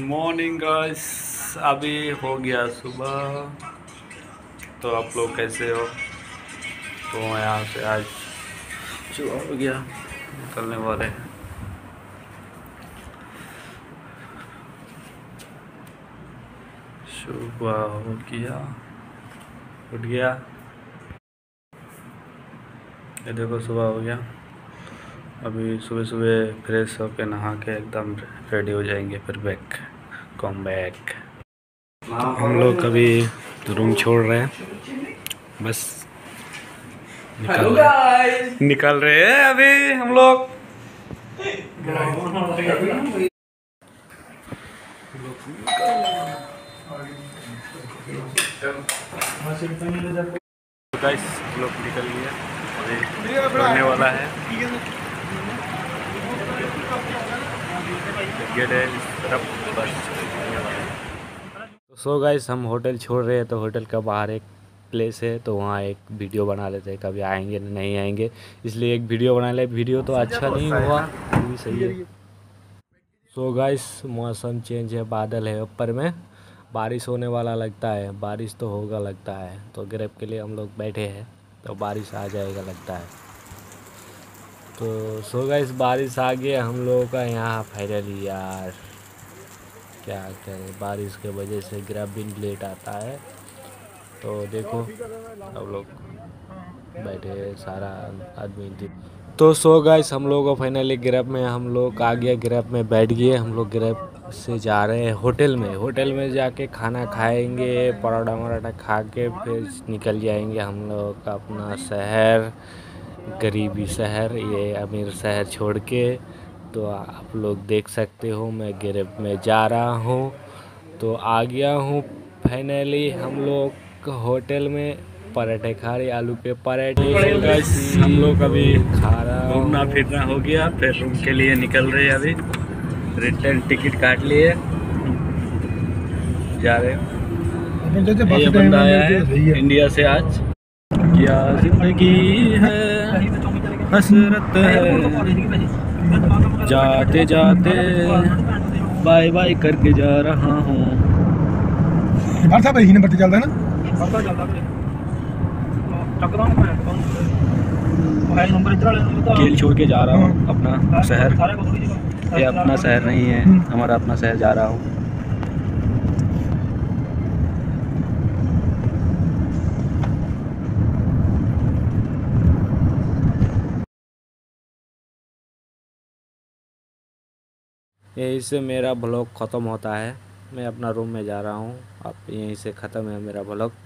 Morning guys, अभी हो गया सुबह। तो आप लोग कैसे हो? तो यहाँ से आज सुबह हो गया, निकलने वाले हैं। सुबह हो गया, उठ गया। ये देखो सुबह हो गया। अभी सुबह सुबह फ्रेश होके नहा के एकदम रेडी हो जाएंगे, फिर बैक कम बैक। तो हम लोग अभी रूम छोड़ रहे हैं, बस निकल रहे हैं अभी हम लोग। गाइस लोग निकल गए, अभी बढ़ने वाला है। गेट है इस तरफ, बस। सो गाइस हम होटल छोड़ रहे हैं, तो होटल का बाहर एक प्लेस है, तो वहाँ एक वीडियो बना लेते हैं। कभी आएंगे नहीं आएंगे, इसलिए एक वीडियो बना ले। वीडियो तो अच्छा नहीं हुआ, वो भी सही है। सो गाइस मौसम चेंज है, बादल है ऊपर में, बारिश होने वाला लगता है। बारिश तो होगा लगता है, तो ग्रैब के लिए हम लोग बैठे हैं, तो बारिश आ जाएगा लगता है। तो सो गाइस बारिश आ गया हम लोगों का यहाँ फाइनली। यार क्या करें, बारिश के वजह से ग्रैब भी लेट आता है। तो देखो हम लोग बैठे सारा आदमी। तो सो गाइस हम लोग को फाइनली ग्रैब में हम लोग आ गया, ग्रैब में बैठ गए। हम लोग ग्रैब से जा रहे हैं होटल में। होटल में जाके खाना खाएंगे, पराठा वराठा खा के फिर निकल जाएंगे हम लोग का अपना शहर, गरीबी शहर, ये अमीर शहर छोड़ के। तो आप लोग देख सकते हो मैं ग्रैब में जा रहा हूँ, तो आ गया हूँ फाइनली हम लोग होटल में। पराठे खा रहे, आलू के पराठे। हम लोग अभी खा रहा, घूमना फिरना हो गया, फिर रूम के लिए निकल रहे हैं। अभी रिटर्न टिकट काट लिए, जा रहे हैं। ये बंदा आया है इंडिया से आज। क्या जिंदगी है, हसरत है, जाते जाते बाय बाय करके जा रहा हूँ। ही नंबर चलता है ना, खेल छोड़ के जा रहा हूँ अपना शहर। ये अपना शहर नहीं है, हमारा अपना शहर जा रहा हूँ। यहीं से मेरा ब्लॉग ख़त्म होता है। मैं अपना रूम में जा रहा हूँ, अब यहीं से ख़त्म है मेरा ब्लॉग।